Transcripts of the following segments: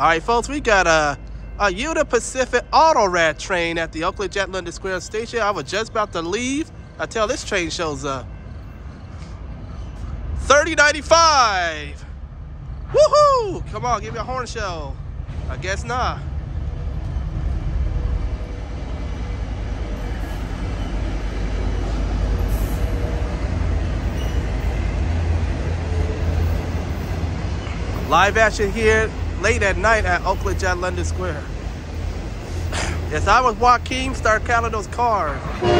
All right, folks, we got a Union Pacific Auto Rat train at the Oakland Jet London Square station. I was just about to leave until this train shows up. 3095. Woohoo! Come on, give me a horn show. I guess not. Live action here late at night at Oakland Jet London Square. As I was Joaquin, start counting those cars.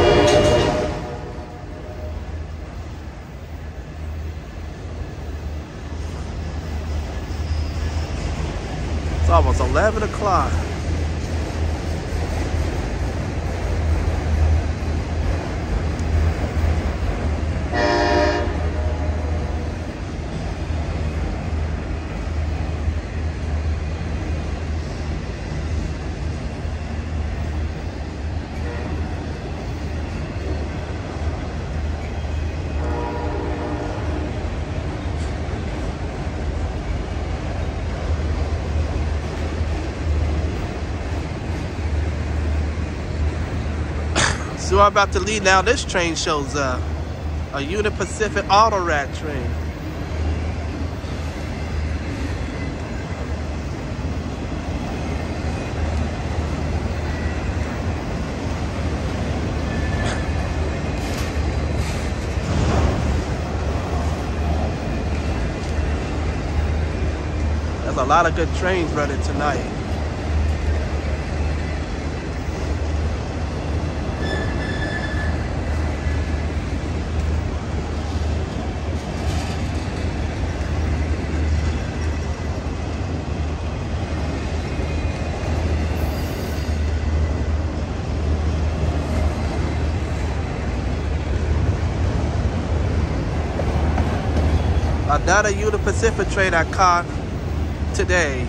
It's almost 11 o'clock. So I'm about to leave now. This train shows up. A Union Pacific Auto Rat train. There's a lot of good trains running tonight. Another Union Pacific train I caught today.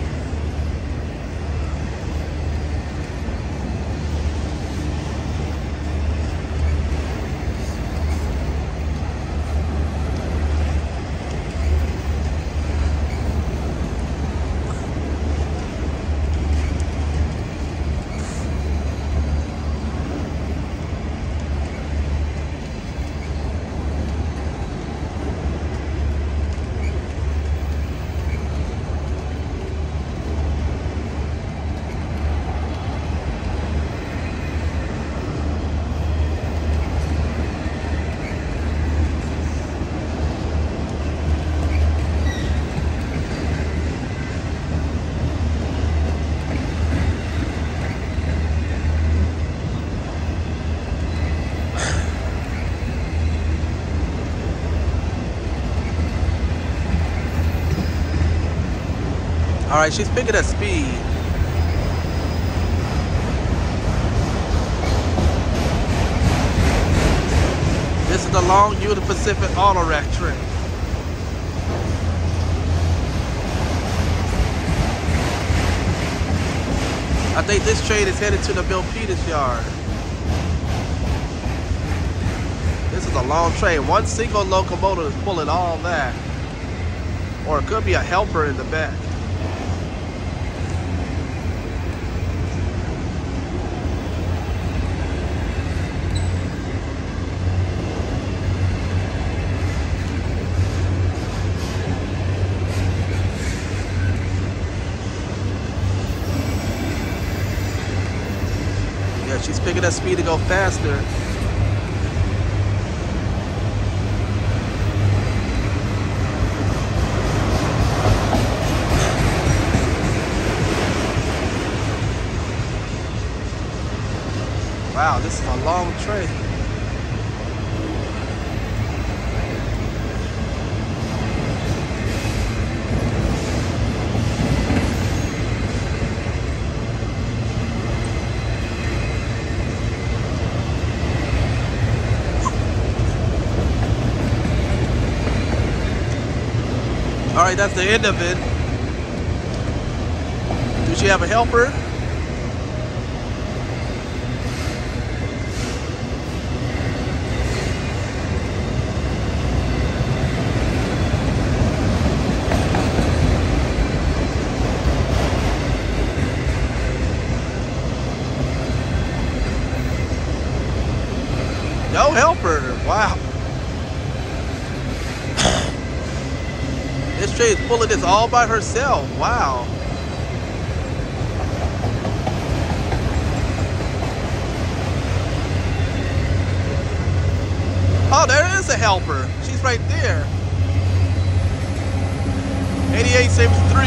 All right, she's picking up speed. This is the long Union Pacific Auto Rat train. I think this train is headed to the Bill Peters yard. This is a long train. One single locomotive is pulling all that. Or it could be a helper in the back. She's picking up speed to go faster. Wow, this is a long train. All right, that's the end of it. Do she have a helper? helper. Wow. This train is pulling this all by herself. Wow. Oh, there is a helper. She's right there. 8873.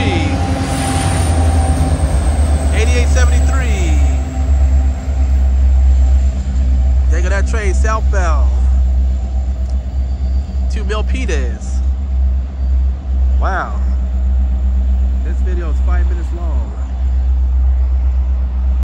8873. Taking that train southbound to Milpitas. Wow. This video is 5 minutes long.